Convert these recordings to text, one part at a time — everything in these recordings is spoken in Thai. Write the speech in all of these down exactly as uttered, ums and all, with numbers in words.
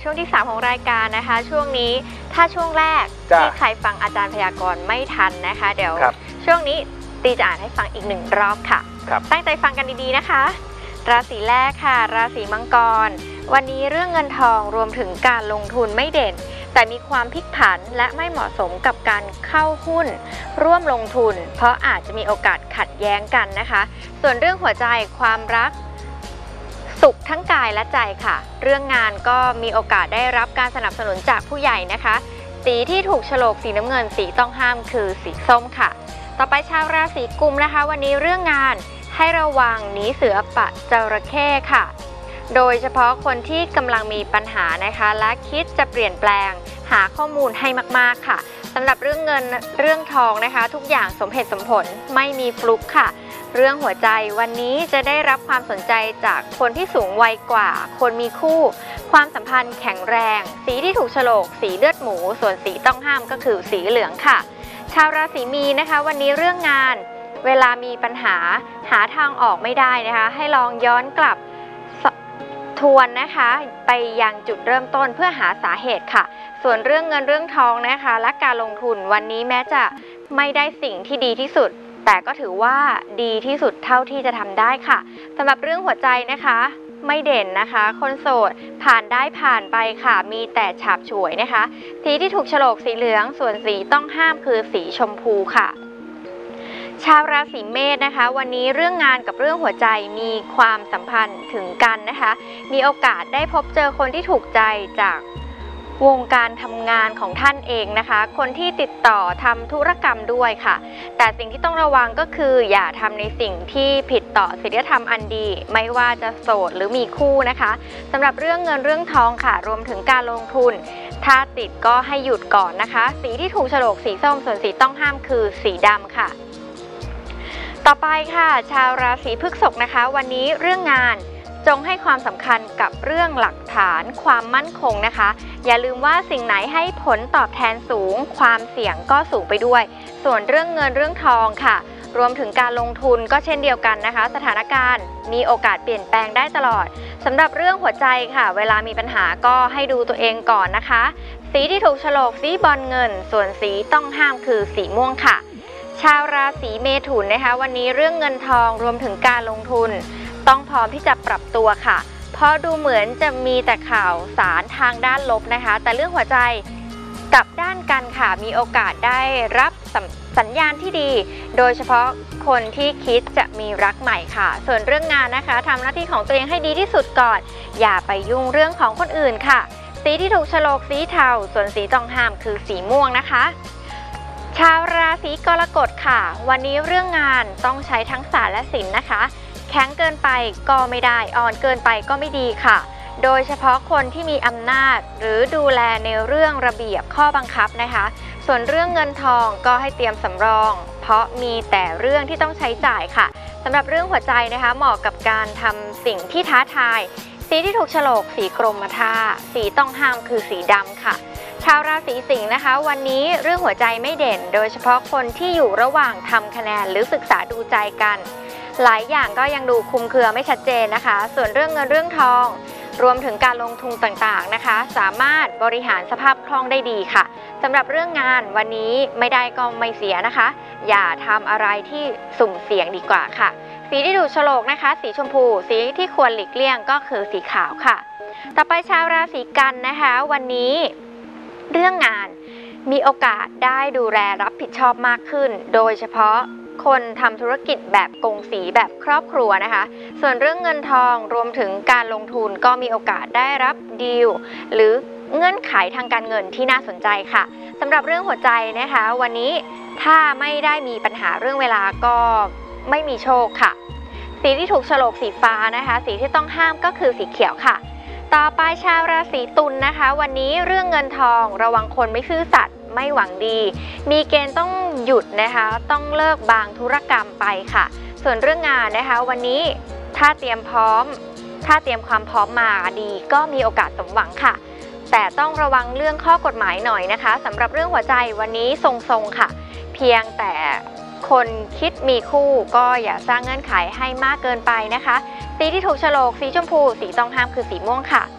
ช่วงที่สามของรายการนะคะช่วงนี้ถ้าช่วงแรกที่ใครฟังอาจารย์พยากรณ์ไม่ทันนะคะเดี๋ยวช่วงนี้ตีจะอ่านให้ฟังอีกหนึ่งรอบค่ะตั้งใจฟังกันดีๆนะคะราศีแรกค่ะราศีมังกรวันนี้เรื่องเงินทองรวมถึงการลงทุนไม่เด่นแต่มีความพลิกผันและไม่เหมาะสมกับการเข้าหุ้นร่วมลงทุนเพราะอาจจะมีโอกาสขัดแย้งกันนะคะส่วนเรื่องหัวใจความรักสุขทั้งกายและใจค่ะเรื่องงานก็มีโอกาสได้รับการสนับสนุนจากผู้ใหญ่นะคะสีที่ถูกโฉลกสีน้ำเงินสีต้องห้ามคือสีส้มค่ะต่อไปชาวราศีกุมนะคะวันนี้เรื่องงานให้ระวังหนีเสือปะจระเข้ค่ะโดยเฉพาะคนที่กำลังมีปัญหานะคะและคิดจะเปลี่ยนแปลงหาข้อมูลให้มากๆค่ะสำหรับเรื่องเงินเรื่องทองนะคะทุกอย่างสมเหตุสมผลไม่มีฟลุกค่ะเรื่องหัวใจวันนี้จะได้รับความสนใจจากคนที่สูงวัยกว่าคนมีคู่ความสัมพันธ์แข็งแรงสีที่ถูกโฉลกสีเลือดหมูส่วนสีต้องห้ามก็คือสีเหลืองค่ะชาวราศีมีนนะคะวันนี้เรื่องงานเวลามีปัญหาหาทางออกไม่ได้นะคะให้ลองย้อนกลับทวนนะคะไปยังจุดเริ่มต้นเพื่อหาสาเหตุค่ะส่วนเรื่องเงินเรื่องทองนะคะและการลงทุนวันนี้แม้จะไม่ได้สิ่งที่ดีที่สุดแต่ก็ถือว่าดีที่สุดเท่าที่จะทำได้ค่ะสำหรับเรื่องหัวใจนะคะไม่เด่นนะคะคนโสดผ่านได้ผ่านไปค่ะมีแต่ฉาบฉวยนะคะสีที่ถูกโฉลกสีเหลืองส่วนสีต้องห้ามคือสีชมพูค่ะชาวราศีเมษนะคะวันนี้เรื่องงานกับเรื่องหัวใจมีความสัมพันธ์ถึงกันนะคะมีโอกาสได้พบเจอคนที่ถูกใจจากวงการทำงานของท่านเองนะคะคนที่ติดต่อทำธุรกรรมด้วยค่ะแต่สิ่งที่ต้องระวังก็คืออย่าทำในสิ่งที่ผิดต่อศีลธรรมอันดีไม่ว่าจะโสดหรือมีคู่นะคะสำหรับเรื่องเงินเรื่องทองค่ะรวมถึงการลงทุนถ้าติดก็ให้หยุดก่อนนะคะสีที่ถูกโฉลกสีส้มส่วนสีต้องห้ามคือสีดำค่ะต่อไปค่ะชาวราศีพฤษภนะคะวันนี้เรื่องงานจงให้ความสำคัญกับเรื่องหลักฐานความมั่นคงนะคะอย่าลืมว่าสิ่งไหนให้ผลตอบแทนสูงความเสี่ยงก็สูงไปด้วยส่วนเรื่องเงินเรื่องทองค่ะรวมถึงการลงทุนก็เช่นเดียวกันนะคะสถานการณ์มีโอกาสเปลี่ยนแปลงได้ตลอดสำหรับเรื่องหัวใจค่ะเวลามีปัญหาก็ให้ดูตัวเองก่อนนะคะสีที่ถูกโฉลกสีบอลเงินส่วนสีต้องห้ามคือสีม่วงค่ะชาวราศีเมถุนนะคะวันนี้เรื่องเงินทองรวมถึงการลงทุนต้องพร้อมที่จะปรับตัวค่ะเพราะดูเหมือนจะมีแต่ข่าวสารทางด้านลบนะคะแต่เรื่องหัวใจกับด้านกันค่ะมีโอกาสได้รับสัญญาณที่ดีโดยเฉพาะคนที่คิดจะมีรักใหม่ค่ะส่วนเรื่องงานนะคะทำหน้าที่ของตัวเองให้ดีที่สุดก่อนอย่าไปยุ่งเรื่องของคนอื่นค่ะสีที่ถูกโฉลกสีเทาส่วนสีต้องห้ามคือสีม่วงนะคะชาวราศีกรกฎค่ะวันนี้เรื่องงานต้องใช้ทั้งศาสตร์และศิลป์นะคะแข็งเกินไปก็ไม่ได้อ่อนเกินไปก็ไม่ดีค่ะโดยเฉพาะคนที่มีอำนาจหรือดูแลในเรื่องระเบียบข้อบังคับนะคะส่วนเรื่องเงินทองก็ให้เตรียมสำรองเพราะมีแต่เรื่องที่ต้องใช้จ่ายค่ะสำหรับเรื่องหัวใจนะคะเหมาะกับการทำสิ่งที่ท้าทายสีที่ถูกโฉลกสีกรมท่าสีต้องห้ามคือสีดำค่ะชาวราศีสิงห์นะคะวันนี้เรื่องหัวใจไม่เด่นโดยเฉพาะคนที่อยู่ระหว่างทำคะแนนหรือศึกษาดูใจกันหลายอย่างก็ยังดูคลุมเครือไม่ชัดเจนนะคะส่วนเรื่องเงินเรื่องทองรวมถึงการลงทุนต่างๆนะคะสามารถบริหารสภาพคล่องได้ดีค่ะสำหรับเรื่องงานวันนี้ไม่ได้ก็ไม่เสียนะคะอย่าทำอะไรที่สุ่มเสี่ยงดีกว่าค่ะสีที่ถูกโฉลกนะคะสีชมพูสีที่ควรหลีกเลี่ยงก็คือสีขาวค่ะต่อไปชาวราศีกันนะคะวันนี้เรื่องงานมีโอกาสได้ดูแลรับผิดชอบมากขึ้นโดยเฉพาะคนทำธุรกิจแบบกงสีแบบครอบครัวนะคะส่วนเรื่องเงินทองรวมถึงการลงทุนก็มีโอกาสได้รับดีลหรือเงื่อนไขทางการเงินที่น่าสนใจค่ะสำหรับเรื่องหัวใจนะคะวันนี้ถ้าไม่ได้มีปัญหาเรื่องเวลาก็ไม่มีโชคค่ะสีที่ถูกโฉลกสีฟ้านะคะสีที่ต้องห้ามก็คือสีเขียวค่ะต่อไปชาวราศีตุลนะคะวันนี้เรื่องเงินทองระวังคนไม่ซื่อสัตย์ไม่หวังดีมีเกณฑ์ต้องหยุดนะคะต้องเลิกบางธุรกรรมไปค่ะส่วนเรื่องงานนะคะวันนี้ถ้าเตรียมพร้อมถ้าเตรียมความพร้อมมาดีก็มีโอกาสสมหวังค่ะแต่ต้องระวังเรื่องข้อกฎหมายหน่อยนะคะสำหรับเรื่องหัวใจวันนี้ทรงๆค่ะเพียงแต่คนคิดมีคู่ก็อย่าสร้างเงื่อนไขให้มากเกินไปนะคะสีที่ถูกโฉลกสีชมพูสีต้องห้ามคือสีม่วงค่ะ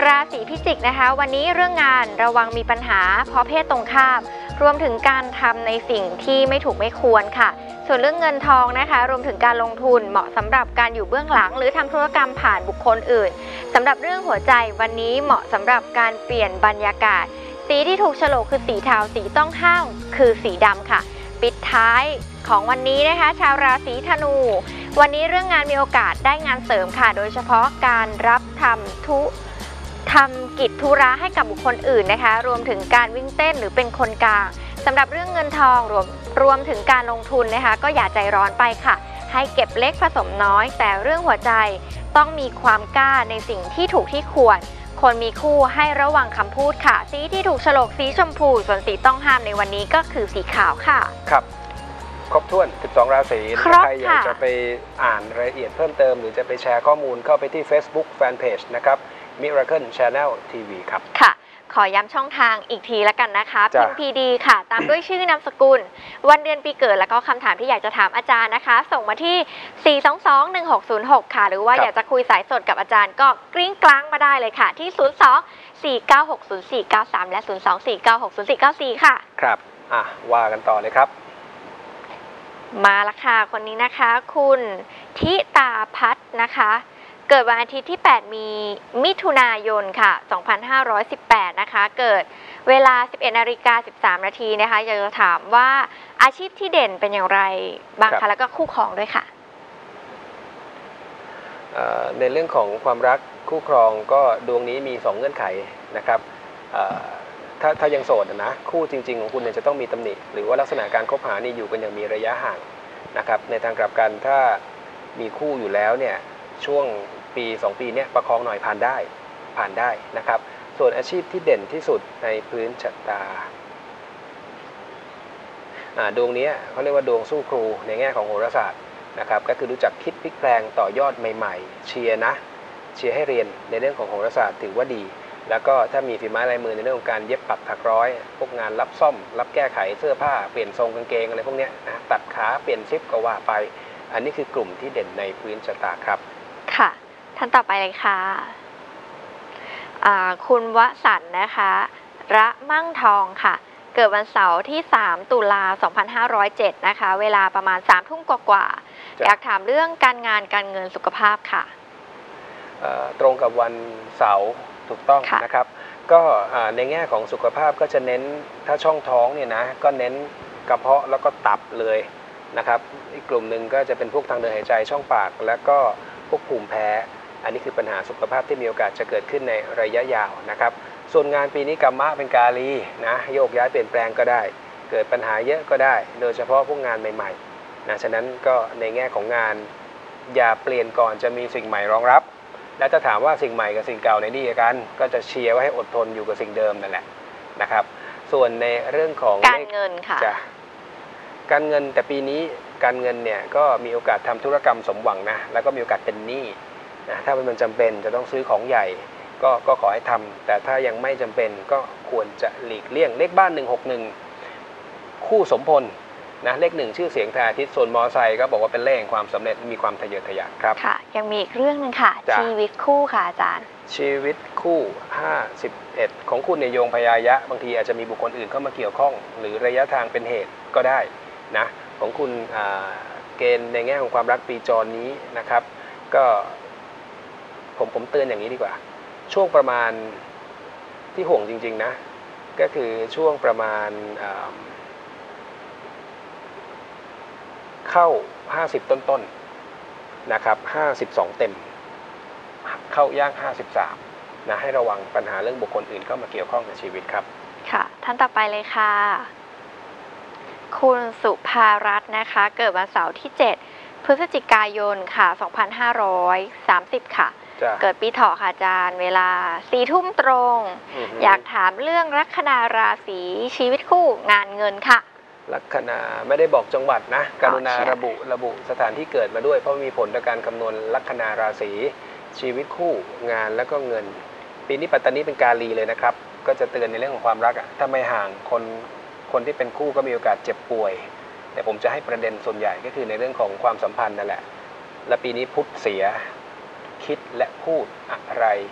ราศีพิจิกนะคะวันนี้เรื่องงานระวังมีปัญหาเพราะเพศตรงข้ามรวมถึงการทำในสิ่งที่ไม่ถูกไม่ควรค่ะส่วนเรื่องเงินทองนะคะรวมถึงการลงทุนเหมาะสำหรับการอยู่เบื้องหลังหรือทำธุรกรรมผ่านบุคคลอื่นสำหรับเรื่องหัวใจวันนี้เหมาะสำหรับการเปลี่ยนบรรยากาศสีที่ถูกโฉลกคือสีเทาสีต้องห้ามคือสีดำค่ะปิดท้ายของวันนี้นะคะชาวราศีธนูวันนี้เรื่องงานมีโอกาสได้งานเสริมค่ะโดยเฉพาะการรับทำทุทำกิจธุระให้กับบุคคลอื่นนะคะรวมถึงการวิ่งเต้นหรือเป็นคนกลางสำหรับเรื่องเงินทองรวมรวมถึงการลงทุนนะคะก็อย่าใจร้อนไปค่ะให้เก็บเล็กผสมน้อยแต่เรื่องหัวใจต้องมีความกล้าในสิ่งที่ถูกที่ควรคนมีคู่ให้ระวังคำพูดค่ะสีที่ถูกโฉลกสีชมพูส่วนสีต้องห้ามในวันนี้ก็คือสีขาวค่ะครับครบถ้วนสิบสองราศีถ้าใครอยากจะไปอ่านรายละเอียดเพิ่มเติมหรือจะไปแชร์ข้อมูลเข้าไปที่ Facebook Fanpage นะครับ Miracle Channel ที วี ครับค่ะขอย้ำช่องทางอีกทีแล้วกันนะคะพิมพ์ พี ดี ค่ะตามด้วยชื่อนามสกุลวันเดือนปีเกิดแล้วก็คำถามที่อยากจะถามอาจารย์นะคะส่งมาที่สี่ สอง สอง หนึ่ง หก ศูนย์ หกค่ะหรือว่าอยากจะคุยสายสดกับอาจารย์ก็กริ้งกลางมาได้เลยค่ะที่ศูนย์ สอง สี่ เก้า หก ศูนย์ สี่ เก้า สามและศูนย์ สอง สี่ เก้า หก ศูนย์ สี่ เก้า สี่ค่ะครับอ่ะว่ากันต่อเลยครับมาละค่ะคนนี้นะคะคุณทิตาพัฒน์นะคะเกิดวันอาทิตย์ที่แปดมีมิถุนายนค่ะสองพันห้าร้อยสิบแปดนะคะเกิดเวลา สิบเอ็ดนาฬิกาสิบสามนาทีนะคะอยากจะถามว่าอาชีพที่เด่นเป็นอย่างไรบ้างคะแล้วก็คู่ครองด้วยค่ะในเรื่องของความรักคู่ครองก็ดวงนี้มีสองเงื่อนไขนะครับถ้าถ้ายังโสดนะคู่จริงๆของคุณเนี่ยจะต้องมีตำหนิหรือว่าลักษณะการคบหานี่อยู่กันอย่างมีระยะห่างนะครับในทางกลับกันถ้ามีคู่อยู่แล้วเนี่ยช่วงปีสองปีเนี่ยประคองหน่อยผ่านได้ผ่านได้นะครับส่วนอาชีพที่เด่นที่สุดในพื้นชะตาดวงนี้เขาเรียกว่าดวงสู้ครูในแง่ของโหราศาสตร์นะครับก็คือรู้จักคิดพลิกแปลงต่อยอดใหม่ๆเชียร์นะเชียร์ให้เรียนในเรื่องของโหราศาสตร์ถือว่าดีแล้วก็ถ้ามีฝีไม้ลายมือในเรื่องของการเย็บปักถักร้อยพวกงานรับซ่อมรับแก้ไขเสื้อผ้าเปลี่ยนทรงกางเกงอะไรพวกนี้นะตัดขาเปลี่ยนซิปก็ว่าไปอันนี้คือกลุ่มที่เด่นในพื้นชะตาครับค่ะท่านต่อไปเลยค่ะคุณวสันต์นะคะระมั่งทองค่ะเกิดวันเสาร์ที่สามตุลาสองพันห้าร้อยเจ็ดนะคะเวลาประมาณสามทุ่มกว่าๆอยากถามเรื่องการงานการเงินสุขภาพค่ะตรงกับวันเสาร์ถูกต้องนะครับก็ในแง่ของสุขภาพก็จะเน้นถ้าช่องท้องเนี่ยนะก็เน้นกระเพาะแล้วก็ตับเลยนะครับอีกกลุ่มหนึ่งก็จะเป็นพวกทางเดินหายใจช่องปากแล้วก็พวกภูมิแพ้อันนี้คือปัญหาสุขภาพที่มีโอกาสจะเกิดขึ้นในระยะยาวนะครับส่วนงานปีนี้กัมมะเป็นกาลีนะโยกย้ายเปลี่ยนแปลงก็ได้เกิดปัญหาเยอะก็ได้โดยเฉพาะพวกงานใหม่ๆนะฉะนั้นก็ในแง่ของงานอย่าเปลี่ยนก่อนจะมีสิ่งใหม่รองรับและถ้าถามว่าสิ่งใหม่กับสิ่งเก่าในดีกันก็จะเชียร์ไว้ให้อดทนอยู่กับสิ่งเดิมนั่นแหละนะครับส่วนในเรื่องของการเงินค่ะการเงินแต่ปีนี้การเงินเนี่ยก็มีโอกาสทำธุรกรรมสมหวังนะแล้วก็มีโอกาสเป็นหนี้นะถ้ามันจำเป็นจะต้องซื้อของใหญ่ก็ก็ขอให้ทำแต่ถ้ายังไม่จำเป็นก็ควรจะหลีกเลี่ยงเลขบ้านหนึ่งหกหนึ่งคู่สมพลนะเลขหนึ่งชื่อเสียงทายอาทิตย์ส่วนมอไซค์ก็บอกว่าเป็นเลขแห่งความสำเร็จมีความทะเยอทะยานครับค่ะยังมีอีกเรื่องนึงค่ะชีวิตคู่ค่ะอาจารย์ชีวิตคู่ห้าสิบเอ็ดของคุณในโยงพยายะบางทีอาจจะมีบุคคลอื่นเข้ามาเกี่ยวข้องหรือระยะทางเป็นเหตุก็ได้นะของคุณเกณฑ์ในแง่ของความรักปีจรนี้นะครับก็ผมผมเตือนอย่างนี้ดีกว่าช่วงประมาณที่ห่วงจริงๆนะก็คือช่วงประมาณเข้าห้าสิบต้นๆนะครับห้าสิบสองเต็มเข้าย่างห้าสิบสามนะให้ระวังปัญหาเรื่องบุคคลอื่นเข้ามาเกี่ยวข้องในชีวิตครับค่ะท่านต่อไปเลยค่ะคุณสุภารัตน์นะคะเกิดวันเสาร์ที่เจ็ดพฤศจิกายนค่ะสองพันห้าร้อยสามสิบค่ะเกิดปีเถาะค่ะอาจารย์เวลาสี่ทุ่มตรงอยากถามเรื่องลัคนาราศีชีวิตคู่งานเงินค่ะลัคนาไม่ได้บอกจังหวัดนะกรุณาระบุระบุสถานที่เกิดมาด้วยเพราะมีผลต่อการคำนวณลัคนาราศีชีวิตคู่งานแล้วก็เงินปีนี้ปัตตานีเป็นกาลีเลยนะครับก็จะเตือนในเรื่องของความรักอ่ะถ้าไม่ห่างคนคนที่เป็นคู่ก็มีโอกาสเจ็บป่วยแต่ผมจะให้ประเด็นส่วนใหญ่ก็คือในเรื่องของความสัมพันธ์นั่นแหละและปีนี้พุธเสียคิดและพูดอะไร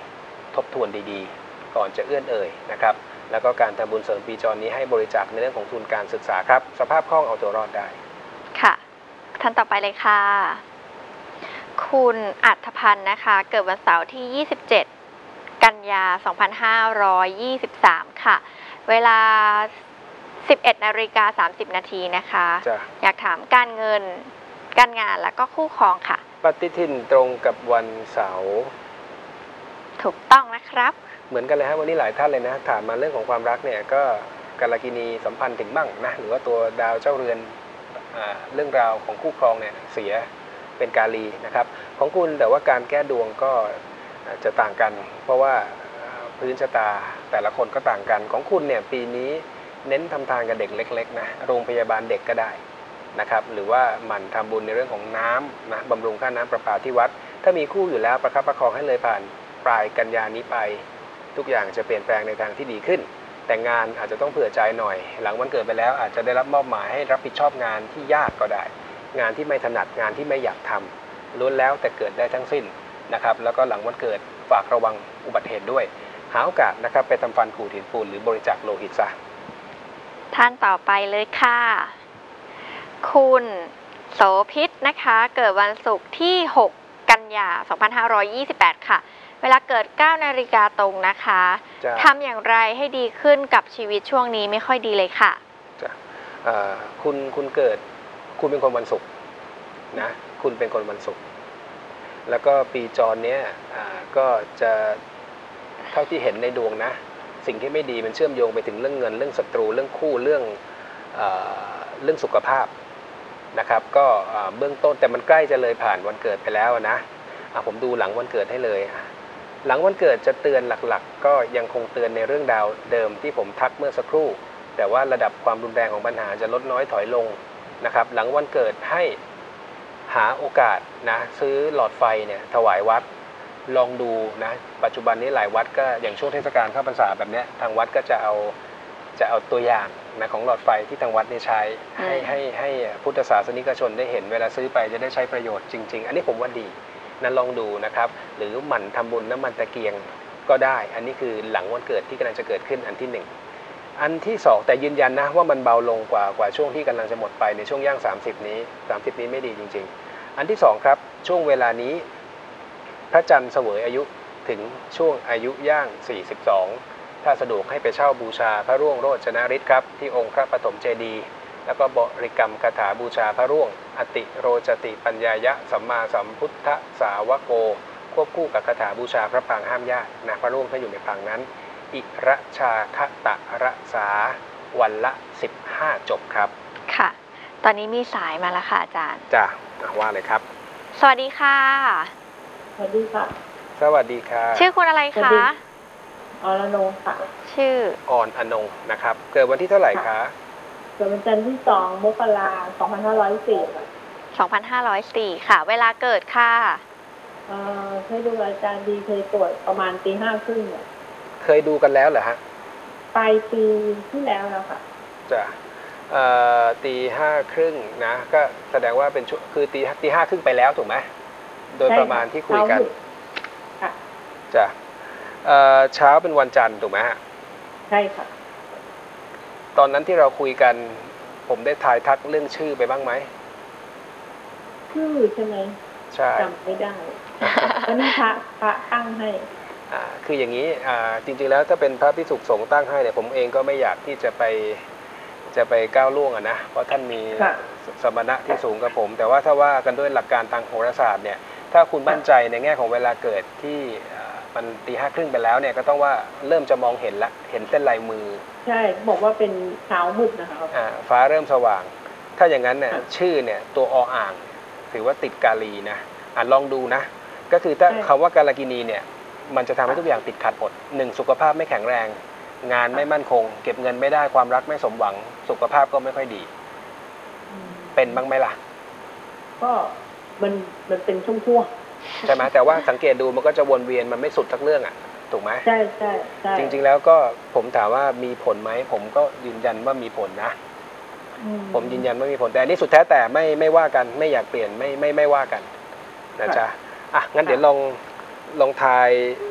ทบทวนดีๆก่อนจะเอื้อนเอ่ยนะครับแล้วก็การทำบุญเสริมปีจรนี้ให้บริจาคในเรื่องของทุนการศึกษาครับสภาพคล่องเอาตัวรอดได้ค่ะท่านต่อไปเลยค่ะคุณอัธพันธ์นะคะเกิดวันเสาร์ที่ยี่สิบเจ็ดกันยาสองพันห้าร้อยยี่สิบสามค่ะเวลาสิบเอ็ดนาฬิกาสามสิบนาทีนะคะอยากถามการเงินการงานแล้วก็คู่ครองค่ะปฏิทินตรงกับวันเสาร์ถูกต้องนะครับเหมือนกันเลยฮะวันนี้หลายท่านเลยนะถามมาเรื่องของความรักเนี่ยก็กาลกินีสัมพันธ์ถึงบ้างนะหรือว่าตัวดาวเจ้าเรือนเรื่องราวของคู่ครองเนี่ยเสียเป็นกาลีนะครับของคุณแต่ว่าการแก้ดวงก็จะต่างกันเพราะว่าพื้นชะตาแต่ละคนก็ต่างกันของคุณเนี่ยปีนี้เน้นทำทานกับเด็กเล็กๆนะโรงพยาบาลเด็กก็ได้นะครับหรือว่าหมั่นทำบุญในเรื่องของน้ำนะบำรุงค่าน้ำประปาที่วัดถ้ามีคู่อยู่แล้วประคับประคองให้เลยผ่านปลายกันยานี้ไปทุกอย่างจะเปลี่ยนแปลงในทางที่ดีขึ้นแต่งานอาจจะต้องเผื่อใจหน่อยหลังวันเกิดไปแล้วอาจจะได้รับมอบหมายให้รับผิดชอบงานที่ยากก็ได้งานที่ไม่ถนัดงานที่ไม่อยากทำล้วนแล้วแต่เกิดได้ทั้งสิ้นนะครับแล้วก็หลังวันเกิดฝากระวังอุบัติเหตุด้วยหาโอกาสนะครับไปทำฟันขูดหินปูนหรือบริจาคโลหิตซะท่านต่อไปเลยค่ะคุณโสภิตนะคะเกิดวันศุกร์ที่หกกันยาสองพันห้าร้อยยี่สิบแปดค่ะเวลาเกิดเก้านาฬิกาตรงนะคะทำอย่างไรให้ดีขึ้นกับชีวิตช่วงนี้ไม่ค่อยดีเลยค่ะจ้ะคุณคุณเกิดคุณเป็นคนวันศุกร์นะคุณเป็นคนวันศุกร์แล้วก็ปีจรเนี้ยก็จะเท่าที่เห็นในดวงนะสิ่งที่ไม่ดีมันเชื่อมโยงไปถึงเรื่องเงินเรื่องศัตรูเรื่องคู่เรื่องเอ่อเรื่องสุขภาพนะครับก็เบื้องต้นแต่มันใกล้จะเลยผ่านวันเกิดไปแล้วนะผมดูหลังวันเกิดให้เลยหลังวันเกิดจะเตือนหลักๆก็ยังคงเตือนในเรื่องดาวเดิมที่ผมทักเมื่อสักครู่แต่ว่าระดับความรุนแรงของปัญหาจะลดน้อยถอยลงนะครับหลังวันเกิดให้หาโอกาสนะซื้อหลอดไฟเนี่ยถวายวัดลองดูนะปัจจุบันนี้หลายวัดก็อย่างช่วงเทศกาลเข้าพรรษาแบบนี้ทางวัดก็จะเอาจะเอาตัวอย่างนะของหลอดไฟที่ทางวัดเนี่ยใช้ให้ให้ให้พุทธศาสนิกชนได้เห็นเวลาซื้อไปจะได้ใช้ประโยชน์จริงๆอันนี้ผมว่าดีนั้นลองดูนะครับหรือหมั่นทำบุญน้ำมันตะเกียงก็ได้อันนี้คือหลังวันเกิดที่กำลังจะเกิดขึ้นอันที่หนึ่งอันที่สองแต่ยืนยันนะว่ามันเบาลงกว่ากว่าช่วงที่กำลังจะหมดไปในช่วงย่างสามสิบนี้สามสิบนี้ไม่ดีจริงๆอันที่สองครับช่วงเวลานี้พระจันทร์เสวยอายุถึงช่วงอายุย่างสี่สิบสองถ้าสะดวกให้ไปเช่าบูชาพระร่วงโรจนฤทธิ์ครับที่องค์พระปฐมเจดีย์แล้วก็บริกรรมคาถาบูชาพระร่วงอติโรจติปัญญายะสัมมาสัมพุทธสาวโกควบคู่กับคาถาบูชาพระปรางห้ามญาตินะพระร่วงถ้าอยู่ในปรางนั้นอิระชาคตะระสาวันละสิบห้าจบครับค่ะตอนนี้มีสายมาแล้วค่ะอาจารย์จ้าว่าเลยครับสวัสดีค่ะสวัสดีค่ะสวัสดีค่ะชื่อคุณอะไรคะอรอนงค่ะชื่ออ่อนอนงนะครับเกิดวันที่เท่าไหร่คะเกิดวันจันทร์ที่สองมกราสองพันห้าร้อยสี่ค่ะสองพันห้าร้อยสี่ค่ะเวลาเกิดค่ะเอ่อเคยดูอาจารย์ดีเคยตรวจประมาณตีห้าครึ่งเนี่ยเคยดูกันแล้วเหรอฮะปลายปีที่แล้วแล้วค่ะจ้ะเอ่อตีห้าครึ่งนะก็แสดงว่าเป็นคือตีตีห้าครึ่งไปแล้วถูกไหมโดยประมาณที่คุยกันค่ะจ้ะเอ่อเช้าเป็นวันจันทร์ถูกไหมฮะใช่ค่ะตอนนั้นที่เราคุยกันผมได้ทายทักเรื่องชื่อไปบ้างไหมชื่อใช่ไหมใช่จำไม่ได้อันนี้พระพระตั้งให้อ่าคืออย่างนี้อ่าจริงๆแล้วถ้าเป็นพระภิกษุสงฆ์ตั้งให้เนี่ยผมเองก็ไม่อยากที่จะไปจะไปก้าวล่วงอ่ะนะเพราะท่านมีสมณะที่สูงกับผมแต่ว่าถ้าว่ากันด้วยหลักการทางโหราศาสตร์เนี่ยถ้าคุณมั่นใจในแง่ของเวลาเกิดที่มันตีห้าครึ่งไปแล้วเนี่ยก็ต้องว่าเริ่มจะมองเห็นละเห็นเส้นลายมือใช่บอกว่าเป็นเช้ามืดนะคะอ่าฟ้าเริ่มสว่างถ้าอย่างนั้นเนี่ยชื่อเนี่ยตัวออ่างถือว่าติดกาลีนะอ่าลองดูนะก็คือถ้าคำว่ากาลกินีเนี่ยมันจะทำให้ทุกอย่างติดขัดหมดหนึ่งสุขภาพไม่แข็งแรงงานไม่มั่นคงเก็บเงินไม่ได้ความรักไม่สมหวังสุขภาพก็ไม่ค่อยดีเป็นบ้างไหมล่ะก็มันมันเป็นช่วงๆใช่ไหมแต่ว่าสังเกตดูมันก็จะวนเวียนมันไม่สุดทักเรื่องอ่ะถูกไหมใช่ใช่ใช่จริงๆแล้วก็ผมถามว่ามีผลไหมผมก็ยืนยันว่ามีผลนะผมยืนยันว่ามีผลแต่อันนี้สุดแท้แต่ไม่ไม่ว่ากันไม่อยากเปลี่ยนไม่ไม่ไม่ว่ากันนะจ๊ะอ่ะงั้นเดี๋ยวลองลองทาย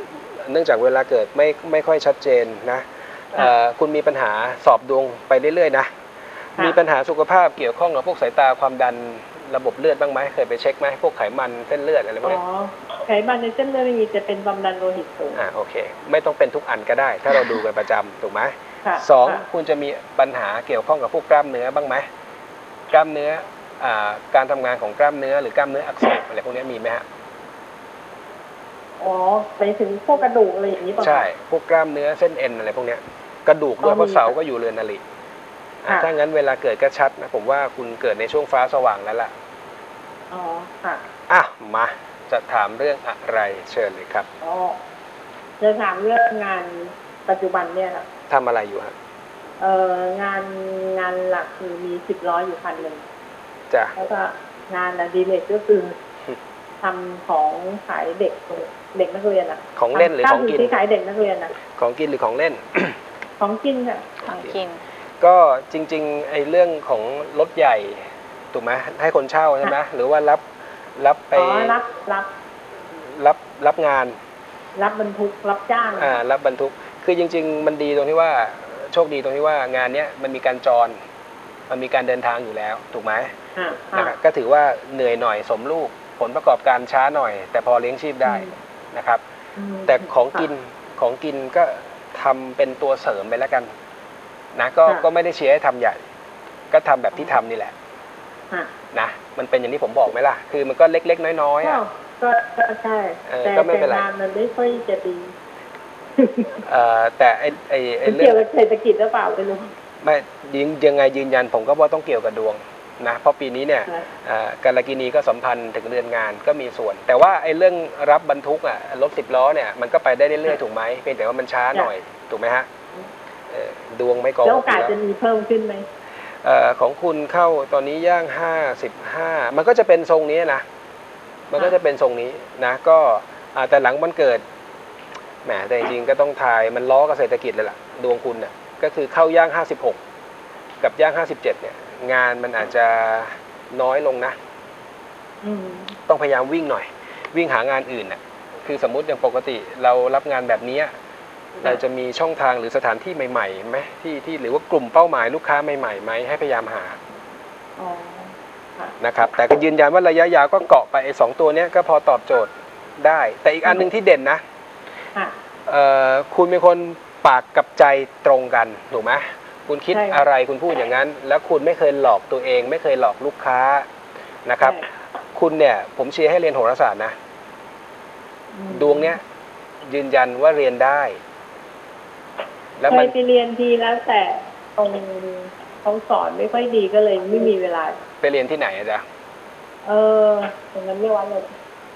เนื่องจากเวลาเกิดไม่ไม่ค่อยชัดเจนนะคุณมีปัญหาสอบดวงไปเรื่อยๆนะมีปัญหาสุขภาพเกี่ยวข้องกับพวกสายตาความดันระบบเลือดบ้างไหมเคยไปเช็คไหมพวกไขมันเส้นเลือดอะไรพวกนี้อ๋อไขมันในเส้นเลือดไม่มีจะเป็นความดันโลหิตสูงอ่าโอเคไม่ต้องเป็นทุกอันก็ได้ ถ้าเราดูกันประจำถูกไหมสองคุณจะมีปัญหาเกี่ยวข้องกับพวกกล้ามเนื้อบ้างไหมกล้ามเนื้ออ่าการทำงานของกล้ามเนื้อหรือกล้ามเนื้ออักเสบอะไรพวกนี้มีไหมฮะอ๋อไปถึงพวกกระดูกอะไรอย่างนี้ป่ะใช่พวกกล้ามเนื้อเส้นเอ็นอะไรพวกนี้กระดูกด้วยเพราะเสาก็อยู่เรือนนลิถ้างั้นเวลาเกิดก็ชัดนะผมว่าคุณเกิดในช่วงฟ้าสว่างแล้วล่ะอ๋อค่ะอ่ะมาจะถามเรื่องอะไรเชิญเลยครับอ๋อจะถามเรื่องงานปัจจุบันเนี่ยครับทำอะไรอยู่ฮะเอ่องานงานหลักคือมีสิบล้ออยู่คันหนึ่งจ้ะแล้วก็งานอดิเรกก็คือทำของขายเด็กเด็กนักเรียนอะของเล่นหรือของกินที่ขายเด็กนักเรียนอะของกินหรือของเล่นของกินค่ะของกินก็จริงๆไอ้เรื่องของรถใหญ่ถูกไหมให้คนเช่าใช่ไหมหรือว่ารับรับไปรับรับรับรับงานรับบรรทุกรับจ้างอ่ารับบรรทุกคือจริงๆมันดีตรงที่ว่าโชคดีตรงที่ว่างานเนี้ยมันมีการจรมันมีการเดินทางอยู่แล้วถูกไหมนะครับก็ถือว่าเหนื่อยหน่อยสมลูกผลประกอบการช้าหน่อยแต่พอเลี้ยงชีพได้นะครับแต่ของกินของกินก็ทำเป็นตัวเสริมไปแล้วกันนะก็ก็ไม่ได้เชียร์ให้ทำใหญ่ก็ทำแบบที่ทำนี่แหละนะมันเป็นอย่างที่ผมบอกไหมล่ะคือมันก็เล็กๆน้อยๆอ่ะก็ใช่แต่แต่งานมันไม่ค่อยจะดีแต่ไอไอไอเรื่องเกี่ยวกับเศรษฐกิจหรือเปล่าไม่รู้ไม่ยิงยังไงยืนยันผมก็ว่าต้องเกี่ยวกับดวงนะเพราะปีนี้เนี่ยกาลกินีก็สัมพันธ์ถึงเรือนงานก็มีส่วนแต่ว่าไอ้เรื่องรับบรรทุกอ่ะรถสิบล้อเนี่ยมันก็ไปได้เรื่อยๆถูกไหมเพียงแต่ว่ามันช้าหน่อยถูกไหมฮะดวงไม่โกงแล้วโอกาสจะมีเพิ่มขึ้นไหมของคุณเข้าตอนนี้ย่างห้าสิบห้ามันก็จะเป็นทรงนี้นะมันก็จะเป็นทรงนี้นะก็แต่หลังวันเกิดแหมแต่จริงๆก็ต้องทายมันล้อกับเศรษฐกิจเลยล่ะดวงคุณเนี่ยก็คือเข้าย่างห้าสิบหกกับย่างห้าสิบเจ็ดเนี่ยงานมันอาจจะน้อยลงนะต้องพยายามวิ่งหน่อยวิ่งหางานอื่นน่ะคือสมมุติอย่างปกติเรารับงานแบบนี้เราจะมีช่องทางหรือสถานที่ใหม่ๆไหมที่ที่หรือว่ากลุ่มเป้าหมายลูกค้าใหม่ๆไหมให้พยายามหานะครับแต่ก็ยืนยันว่าระยะยาวก็เกาะไปไอ้สองตัวนี้ก็พอตอบโจทย์ได้แต่อีกอันนึงที่เด่นนะคุณเป็นคนปากกับใจตรงกันถูกไหมคุณคิดอะไรคุณพูดอย่างนั้นแล้วคุณไม่เคยหลอกตัวเองไม่เคยหลอกลูกค้านะครับคุณเนี่ยผมเชียร์ให้เรียนโหราศาสตร์นะดวงเนี้ยยืนยันว่าเรียนได้แล้วมันไปเรียนทีแล้วแต่ตรงเขาสอนไม่ค่อยดีก็เลยไม่มีเวลาไปเรียนที่ไหนอะจ๊ะเออตรงนั้นไม่วัดเลย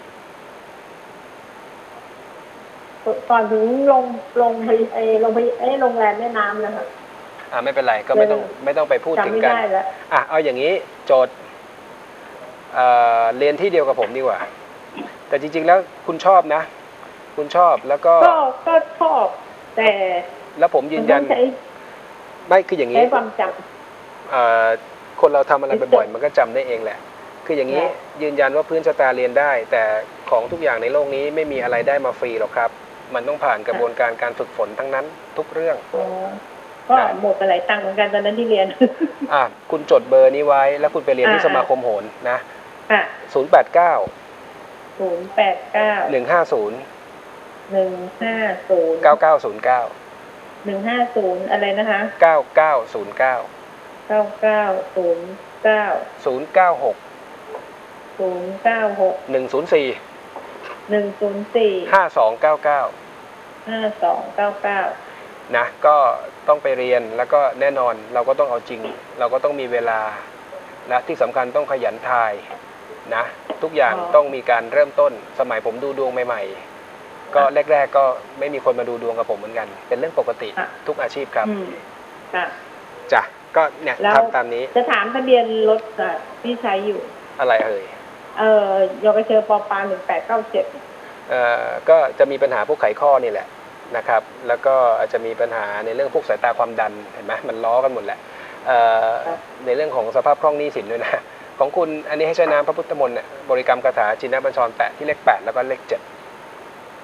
ก่อนถึงลงลงไปไอ้ลงไปไอ้โรงแรมแม่น้ำนะคะอ่าไม่เป็นไรก็ไม่ต้องไม่ต้องไปพูดถึงกันอ่ะเอาอย่างนี้โจทย์เอ่อเรียนที่เดียวกับผมดีกว่าแต่จริงๆแล้วคุณชอบนะคุณชอบแล้วก็ก็ก็ชอบแต่แล้วผมยืนยันไม่คืออย่างนี้ใช้ความจำคนเราทำอะไรบ่อยๆมันก็จำได้เองแหละคืออย่างนี้ยืนยันว่าพื้นชะตาเรียนได้แต่ของทุกอย่างในโลกนี้ไม่มีอะไรได้มาฟรีหรอกครับมันต้องผ่านกระบวนการการฝึกฝนทั้งนั้นทุกเรื่องก็หมดไปหลายตังค์เหมือนกันตอนนั้นที่เรียนอ่ะคุณจดเบอร์นี้ไว้แล้วคุณไปเรียนที่สมาคมโหรนะศูนย์แปดเก้าศูนย์แปดเก้าหนึ่งห้าศูนย์หนึ่งห้าศูนย์เก้าเก้าศูนย์เก้าหนึ่งห้าศูนย์อะไรนะคะเก้าเก้าศูนย์เก้าเก้าเก้าศูนย์เก้าศูนย์เก้าหกศูนย์เก้าหกหนึ่งศูนย์สี่หนึ่งศูนย์สี่ห้าสองเก้าเก้าห้าสองเก้าเก้านะก็ต้องไปเรียนแล้วก็แน่นอนเราก็ต้องเอาจริงเราก็ต้องมีเวลานะที่สำคัญต้องขยันทายนะทุกอย่างต้องมีการเริ่มต้นสมัยผมดูดวงใหม่ๆก็แรกๆก็ไม่มีคนมาดูดวงกับผมเหมือนกันเป็นเรื่องปกติทุกอาชีพครับจ้ะก็เนี่ยทำตามนี้จะถามทะเบียนรถที่ใช้อยู่อะไรเอ่ยเออยกเชอปอปาหนึ่งแปดเก้าเจ็ดเอ่อก็จะมีปัญหาพวกไขข้อนี่แหละนะครับแล้วก็อาจจะมีปัญหาในเรื่องพวกสายตาความดันเห็นไหมมันล้อกันหมดแหละในเรื่องของสภาพคล่องหนี้สินด้วยนะของคุณอันนี้ให้ใช้น้ำพระพุทธมนต์เนี่ยบริกรรมคาถาจินนบัญชรแปะที่เลขแปดแล้วก็เลขเจ็ด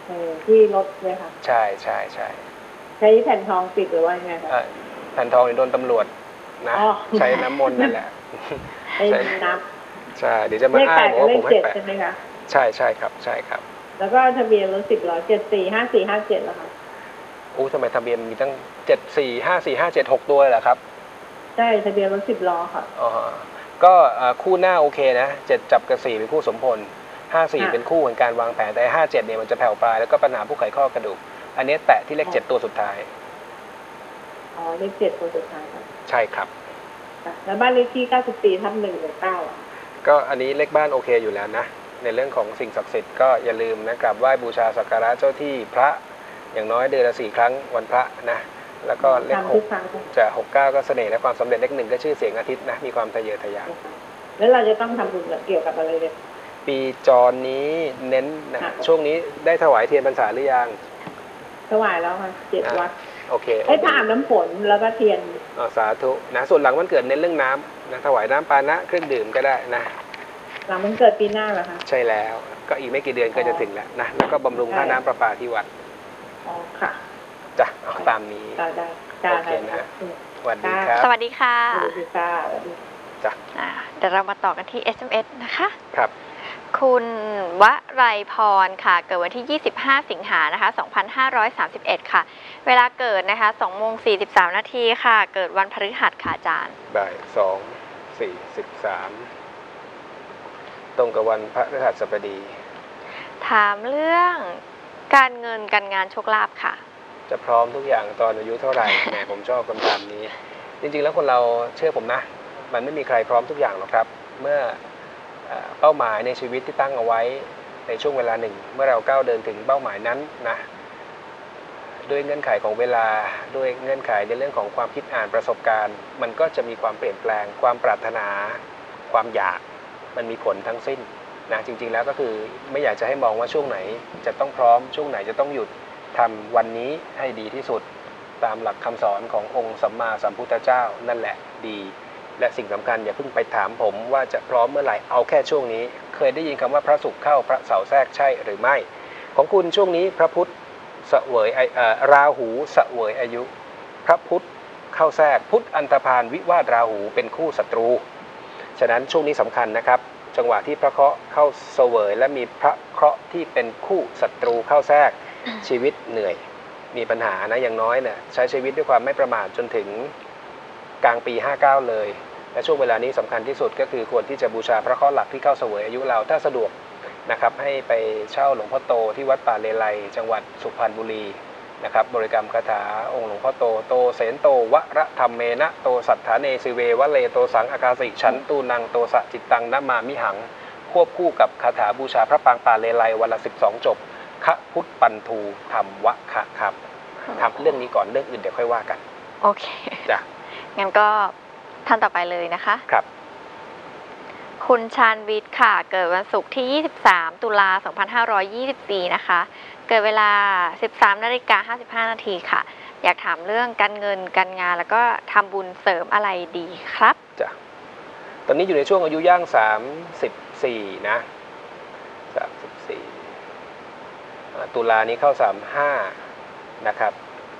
เออที่รถเลยค่ะใช่ใช่ใช่ใช้แผ่นทองปิดหรือว่าไงคะแผ่นทองนี่โดนตำรวจนะใช้น้ำมนต์นั่นแหละใช้น้ำใช่เดี๋ยวจะมาอ้างบอกว่าผมให้แปะใช่ไหมคะใช่ใช่ครับใช่ครับแล้วก็ทะเบียนรถสิบล้อเจ็ดสี่ห้าสี่ห้าเจ็ดแล้วค่ะโอ้ทำไมทะเบียนมีตั้งเจ็ดสี่ห้าสี่ห้าเจ็ดหกตัวเหรอครับใช่ทะเบียนรถสิบล้อค่ะอ๋อก็คู่หน้าโอเคนะเจ็ดจับกับสี่เป็นคู่สมพลห้าสี่เป็นคู่ของการวางแผนแต่ห้าเจ็ดเนี่ยมันจะแผ่วปลายแล้วก็ปัญหาผู้ไขข้อกระดูกอันนี้แตะที่เลขเจ็ดตัวสุดท้ายอ๋อเลขเจ็ดตัวสุดท้ายครับใช่ครับแล้วบ้านเลขที่เก้าสิบสี่ทับหนึ่งหรือเก้าก็อันนี้เลขบ้านโอเคอยู่แล้วนะในเรื่องของสิ่งศักดิ์สิทธิ์ก็อย่าลืมนะกราบไหว้บูชาสักการะเจ้าที่พระอย่างน้อยเดือนละสี่ครั้งวันพระนะแล้วก็เลขหกจะหกเก้าก็เสน่ห์และความสำเร็จเลขหนึ่งก็ชื่อเสียงอาทิตย์นะมีความทะเยอทะยานแล้วเราจะต้องทำบุญเกี่ยวกับอะไรเนี่ยปีจรนี้เน้นนะช่วงนี้ได้ถวายเทียนพรรษาหรือยังถวายแล้วค่ะเจ็ดวัดโอเคให้พระอาบน้ำฝนแล้วก็เทียนอ๋อสาธุนะส่วนหลังวันเกิดเน้นเรื่องน้ำนะถวายน้ำปานะเครื่องดื่มก็ได้นะหลังวันเกิดปีหน้าเหรอคะใช่แล้วก็อีกไม่กี่เดือนก็จะถึงแล้วนะแล้วก็บำรุงค่าน้ำประปาที่วัดอ๋อค่ะจ้ะเอาตามนี้ได้โอเคนะสวัสดีครับสวัสดีค่ะสวัสดีค่ะจ้ะเดี๋ยวเรามาต่อกันที่ เอส เอ็ม เอส นะคะครับคุณวไรพรค่ะเกิดวันที่ยี่สิบห้าสิงหานะคะสองพันห้าร้อยสามสิบเอ็ดค่ะเวลาเกิดนะคะสองโมงสี่สิบสามนาทีค่ะเกิดวันพฤหัสค่ะอาจารย์บ่ายสองสี่สิบสามตรงกับวันพฤหัสบดีถามเรื่องการเงินการงานโชคลาภค่ะจะพร้อมทุกอย่างตอนอายุเท่าไหร่แหมผมชอบคำถามนี้จริงๆแล้วคนเราเชื่อผมนะมันไม่มีใครพร้อมทุกอย่างหรอกครับเมื่อเป้าหมายในชีวิตที่ตั้งเอาไว้ในช่วงเวลาหนึ่งเมื่อเราก้าวเดินถึงเป้าหมายนั้นนะด้วยเงื่อนไขของเวลาด้วยเงื่อนไขในเรื่องของความคิดอ่านประสบการณ์มันก็จะมีความเปลี่ยนแปลงความปรารถนาความอยากมันมีผลทั้งสิ้นนะจริงๆแล้วก็คือไม่อยากจะให้มองว่าช่วงไหนจะต้องพร้อมช่วงไหนจะต้องหยุดทำวันนี้ให้ดีที่สุดตามหลักคำสอนขององค์สัมมาสัมพุทธเจ้านั่นแหละดีและสิ่งสำคัญอย่าเพิ่งไปถามผมว่าจะพร้อมเมื่อไหร่เอาแค่ช่วงนี้เคยได้ยินคำว่าพระศุกร์เข้าพระเสาร์แทรกใช่หรือไม่ของคุณช่วงนี้พระพุธเสวยราหูเสวยอายุพระพุธเข้าแทรกพุธอันธพาลวิวาทราหูเป็นคู่ศัตรูฉะนั้นช่วงนี้สำคัญนะครับจังหวะที่พระเคราะห์เข้าเสวยและมีพระเคราะห์ที่เป็นคู่ศัตรูเข้าแทรกชีวิตเหนื่อยมีปัญหานะอย่างน้อยเนี่ยใช้ชีวิตด้วยความไม่ประมาทจนถึงกลางปีห้าสิบเก้าเลยและช่วงเวลานี้สำคัญที่สุดก็คือควรที่จะบูชาพระเคราะห์หลักที่เข้าเสวยอายุเราถ้าสะดวกนะครับให้ไปเช่าหลวงพ่อโตที่วัดป่าเลไลจังหวัดสุพรรณบุรีนะครับบริกรรมคาถาองค์หลวงพ่อโตโตเสนโตวะระธรรมเมนะโตสัทธาเนสิเววะเลโตสังอากาสิฉันตูนังโตสะจิตตังนะมามิหังควบคู่กับคาถาบูชาพระปางป่าเลไลวันละสิบสองจบคะพุทธปันทูธรรมวะคะครับทำเรื่องนี้ก่อนเรื่องอื่นเดี๋ยวค่อยว่ากันโอเคจ้ะงั้นก็ท่านต่อไปเลยนะคะครับคุณชาญวิทย์ค่ะเกิดวันศุกร์ที่ยี่สิบสามตุลาสองพันห้าร้อยยี่สิบสี่นะคะเกิดเวลา สิบสามนาฬิกาห้าสิบห้านาทีค่ะอยากถามเรื่องการเงินการงานแล้วก็ทำบุญเสริมอะไรดีครับจ้ะตอนนี้อยู่ในช่วงอายุย่างสามสิบสี่นะสามสิบสี่ตุลานี้เข้าสามห้านะครับ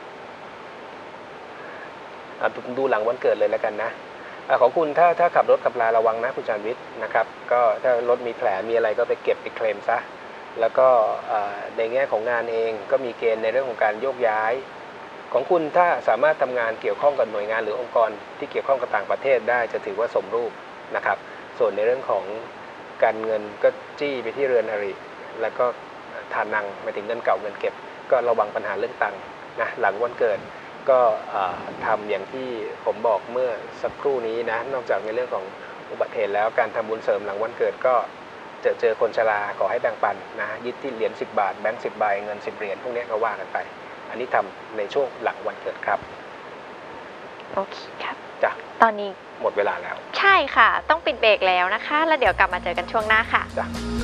ดูหลังวันเกิดเลยแล้วกันนะของคุณถ้าถ้าขับรถขับลาระวังนะคุณชาญวิทย์นะครับก็ถ้ารถมีแผลมีอะไรก็ไปเก็บไปเคลมซะแล้วก็ในแง่ของงานเองก็มีเกณฑ์ในเรื่องของการโยกย้ายของคุณถ้าสามารถทำงานเกี่ยวข้องกับหน่วยงานหรือองค์กรที่เกี่ยวข้องกับต่างประเทศได้จะถือว่าสมรูปนะครับส่วนในเรื่องของการเงินก็จี้ไปที่เรือนอริแล้วก็ทานังไปถึงเงินเก่าเงินเก็บก็ระวังปัญหาเรื่องตังค์นะหลังวันเกิดก็ทำอย่างที่ผมบอกเมื่อสักครู่นี้นะนอกจากในเรื่องของอุบัติเหตุแล้วการทำบุญเสริมหลังวันเกิดก็เจอเจอคนชราขอให้แบ่งปันนะยึดที่เหรียญสิบบาทแบงค์สิบใบเงินสิบเหรียญพวกนี้ก็ว่ากันไปอันนี้ทำในช่วงหลังวันเกิดครับโอเคครับจ้ะตอนนี้หมดเวลาแล้วใช่ค่ะต้องปิดเบรกแล้วนะคะแล้วเดี๋ยวกลับมาเจอกันช่วงหน้าค่ะจ้ะ